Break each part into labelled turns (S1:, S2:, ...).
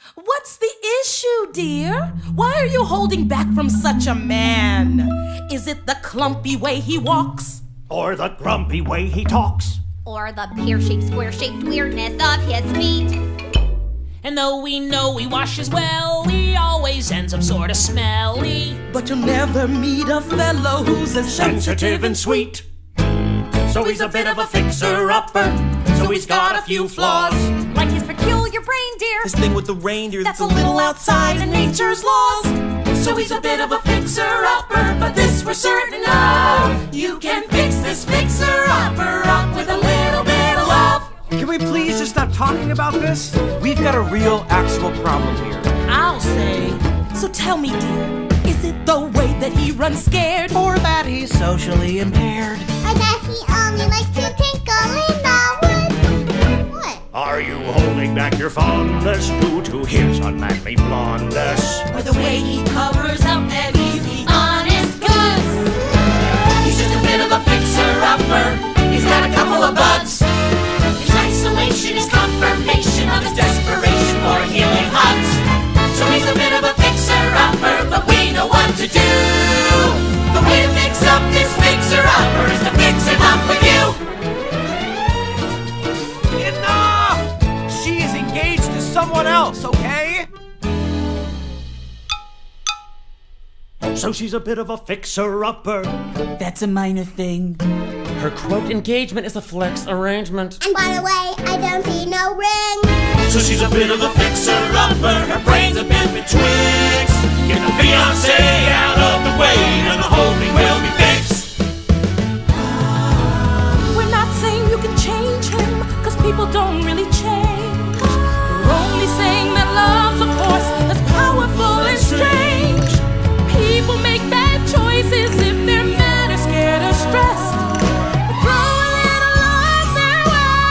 S1: What's the issue, dear? Why are you holding back from such a man? Is it the clumpy way he walks?
S2: Or the grumpy way he talks?
S3: Or the pear-shaped, square-shaped weirdness of his feet?
S4: And though we know he washes well, he always ends up sorta smelly.
S1: But you'll never meet a fellow who's as
S2: Sensitive and sweet. So he's a bit of a fixer-upper. So he's got a few flaws.
S3: Like his peculiar reindeer.
S5: This thing with the reindeer
S3: That's a little outside of nature's laws.
S1: So he's a bit of a fixer-upper, but this we're certain of. You can fix this fixer-upper up with a little bit of love.
S5: Can we please just stop talking about this? We've got a real, actual problem here.
S1: I'll say. So tell me, dear, is it the way that he runs scared?
S5: Or that he's socially impaired?
S6: Or that he only likes to tinkle in the woods? What?
S2: Are you holding back your fondness due to his unmanly blondness?
S1: Or the way he covers up that he's the honest goose? He's just a bit of a fixer-upper. He's got a couple of bugs. His isolation is confirmation of his desperation for healing hugs. So he's a bit of a fixer-upper, but we know what to do. The way to fix up this fixer-upper is to fix him up with you.
S5: Enough! She is engaged to someone else, okay?
S2: So she's a bit of a fixer-upper.
S1: That's a minor thing.
S4: Her quote engagement is a flex arrangement.
S6: And by the way, I don't see no ring.
S2: So she's a bit of a fixer-upper. Her brain's a bit betwixt. Get the fiancé out of the way and the whole thing will be fixed.
S1: We're not saying you can change him, cause people don't really change. We're only saying that love's a force that's powerful and strange. People make bad choices if they're mad or scared or stressed. Throw a little love their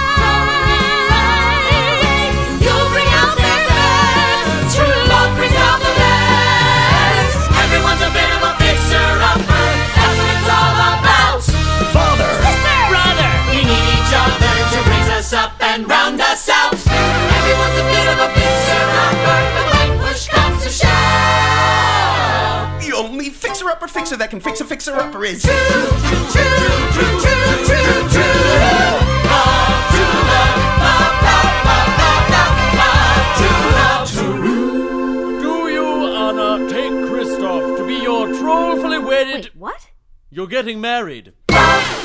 S1: way. You'll bring out their best. True love brings out the best. Everyone's a bit of a fixer-upper. That's what it's all about.
S2: Father!
S1: Sister! Brother! We need each other to raise us up and round us out. Everyone's a bit of a fixer-upper, but when push comes to shove,
S5: The only fixer-upper fixer that can fix a fixer-upper is...
S1: true, true, true, true, true, true, true. Love, true love, love, love, love, love, love, true love.
S7: Do you, Anna, take Christoph to be your trollfully wedded...
S3: Wait, what?
S7: You're getting married.
S1: Love,